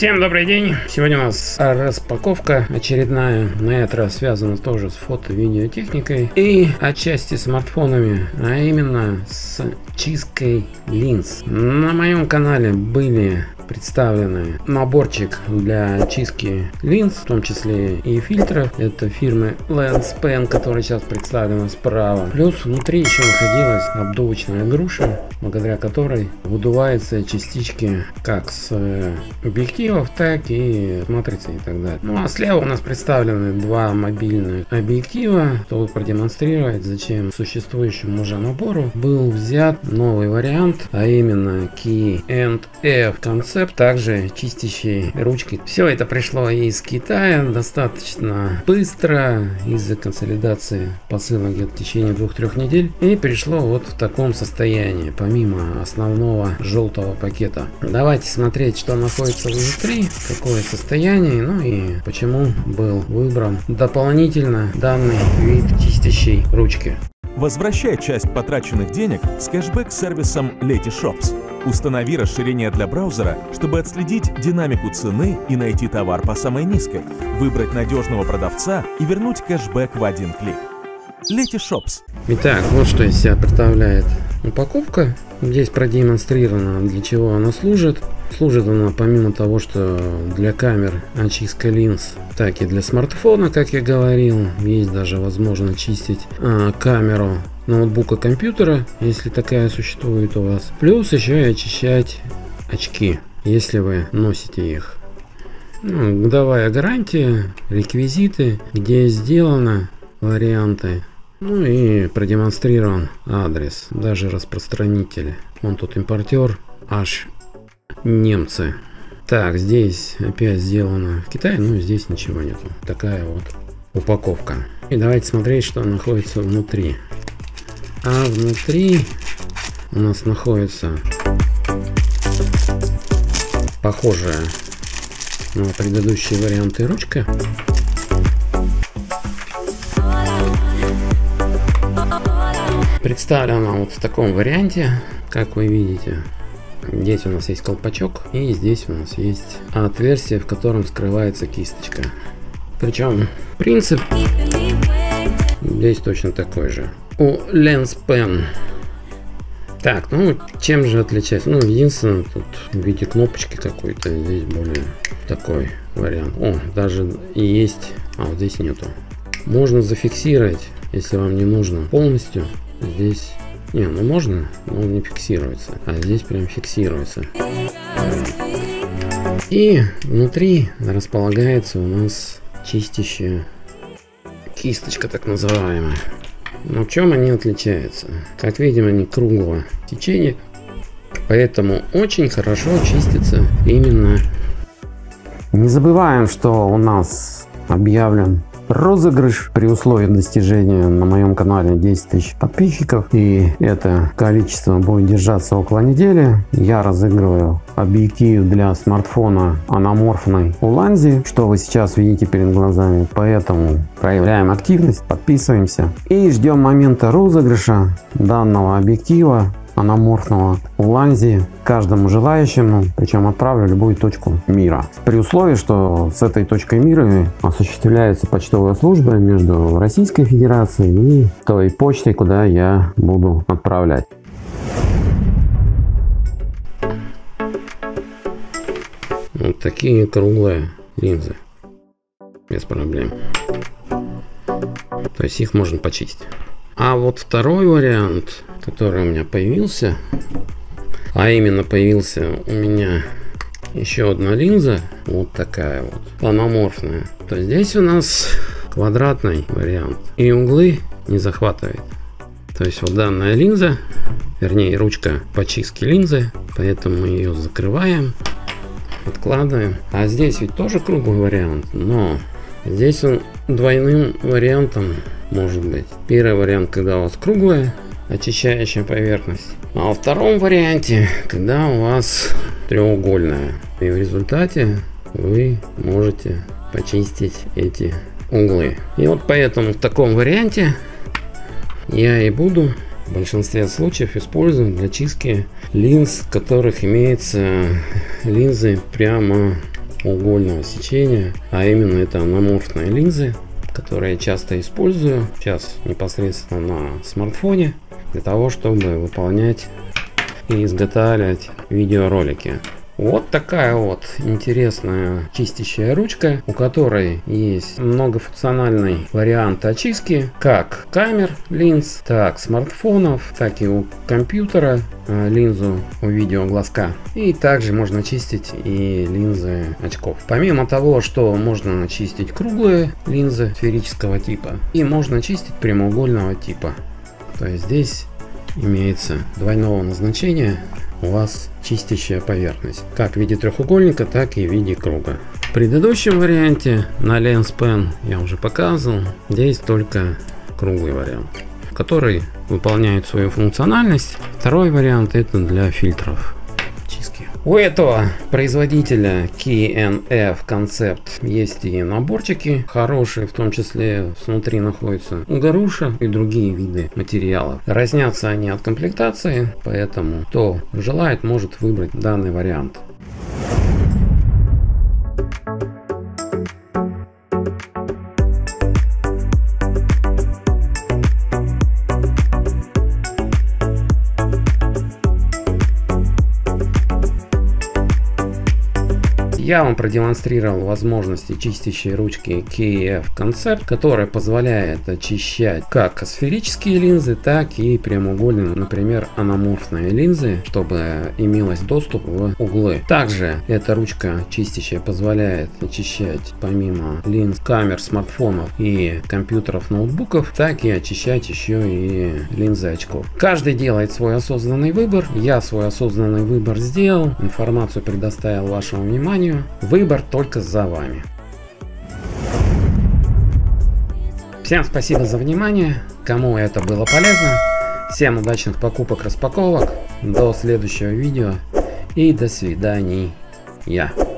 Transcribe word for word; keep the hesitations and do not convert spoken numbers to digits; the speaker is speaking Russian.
Всем добрый день! Сегодня у нас распаковка очередная, на этот раз связана тоже с фото-видеотехникой и отчасти смартфонами, а именно с чисткой линз. На моем канале были представлены наборчик для чистки линз, в том числе и фильтров. Это фирмы Lenspen, которая сейчас представлена справа. Плюс внутри еще находилась обдувочная груша, благодаря которой выдуваются частички как с объективов, так и с матрицы и так далее. Ну а слева у нас представлены два мобильных объектива, чтобы продемонстрировать, зачем существующему уже набору был взят новый вариант, а именно Key энд F концепт, также чистящей ручки. Все это пришло из Китая достаточно быстро из-за консолидации посылок где-то в течение двух-трех недель, и пришло вот в таком состоянии, помимо основного желтого пакета. Давайте смотреть, что находится внутри, какое состояние, ну и почему был выбран дополнительно данный вид чистящей ручки. Возвращай часть потраченных денег с кэшбэк-сервисом Letyshops. Установи расширение для браузера, чтобы отследить динамику цены и найти товар по самой низкой, выбрать надежного продавца и вернуть кэшбэк в один клик. Letyshops. Итак, вот что из себя представляет упаковка. Здесь продемонстрировано, для чего она служит. Служит она, помимо того, что для камер очистка линз, так и для смартфона, как я говорил. Есть даже возможность чистить а, камеру ноутбука, компьютера, если такая существует у вас. Плюс еще и очищать очки, если вы носите их. Ну, годовая гарантия, реквизиты, где сделано, варианты. Ну и продемонстрирован адрес, даже распространители. Вон тут импортер, аж немцы. Так, здесь опять сделано в Китае, но здесь ничего нету. Такая вот упаковка. И давайте смотреть, что находится внутри. А внутри у нас находится похожая на предыдущие варианты ручка. Представлена вот в таком варианте, как вы видите. Здесь у нас есть колпачок, и здесь у нас есть отверстие, в котором скрывается кисточка. Причем принцип здесь точно такой же у Lenspen. Так, ну чем же отличается? Ну, единственное, тут в виде кнопочки какой-то, здесь более такой вариант. О, даже и есть, а вот здесь нету. Можно зафиксировать, если вам не нужно полностью. Здесь не, ну можно, но он не фиксируется, а здесь прям фиксируется. И внутри располагается у нас чистящая кисточка, так называемая. Но в чем они отличаются? Как видим, они круглого течения, поэтому очень хорошо чистятся именно. Не забываем, что у нас объявлен розыгрыш при условии достижения на моем канале десять тысяч подписчиков, и это количество будет держаться около недели. Я разыгрываю объектив для смартфона анаморфной Ulanzi, что вы сейчас видите перед глазами, поэтому проявляем активность, подписываемся и ждем момента розыгрыша данного объектива анаморфного Ulanzi каждому желающему, причем отправлю в любую точку мира, при условии, что с этой точкой мира осуществляется почтовая служба между Российской Федерацией и той почтой, куда я буду отправлять. Вот такие круглые линзы, без проблем, то есть их можно почистить. А вот второй вариант, который у меня появился, а именно появился у меня еще одна линза, вот такая вот, анаморфная, то здесь у нас квадратный вариант, и углы не захватывает. То есть вот данная линза, вернее ручка по чистке линзы, поэтому мы ее закрываем, откладываем. А здесь ведь тоже круглый вариант, но здесь он двойным вариантом может быть. Первый вариант, когда у вас круглая очищающая поверхность, а во втором варианте, когда у вас треугольная, и в результате вы можете почистить эти углы. И вот поэтому в таком варианте я и буду в большинстве случаев использовать для чистки линз, в которых имеются линзы прямо прямоугольного сечения, а именно это анаморфные линзы, которые я часто использую сейчас непосредственно на смартфоне для того, чтобы выполнять и изготавливать видеоролики. Вот такая вот интересная чистящая ручка, у которой есть многофункциональный вариант очистки как камер линз, так смартфонов, так и у компьютера линзу у видеоглазка. И также можно чистить и линзы очков. Помимо того, что можно чистить круглые линзы сферического типа и можно чистить прямоугольного типа. То есть здесь имеется двойного назначения у вас чистящая поверхность, как в виде треугольника, так и в виде круга. В предыдущем варианте на LensPen я уже показывал, здесь только круглый вариант, который выполняет свою функциональность. Второй вариант это для фильтров чистки. У этого производителя кей эн эф Concept есть и наборчики хорошие, в том числе внутри находится груша и другие виды материалов. Разнятся они от комплектации, поэтому кто желает, может выбрать данный вариант. Я вам продемонстрировал возможности чистящей ручки кей эн эф Concept, которая позволяет очищать как сферические линзы, так и прямоугольные, например, анаморфные линзы, чтобы имелось доступ в углы. Также эта ручка чистящая позволяет очищать помимо линз камер, смартфонов и компьютеров, ноутбуков, так и очищать еще и линзы очков. Каждый делает свой осознанный выбор. Я свой осознанный выбор сделал, информацию предоставил вашему вниманию. Выбор только за вами. Всем спасибо за внимание. Кому это было полезно. Всем удачных покупок, распаковок. До следующего видео. И до свидания.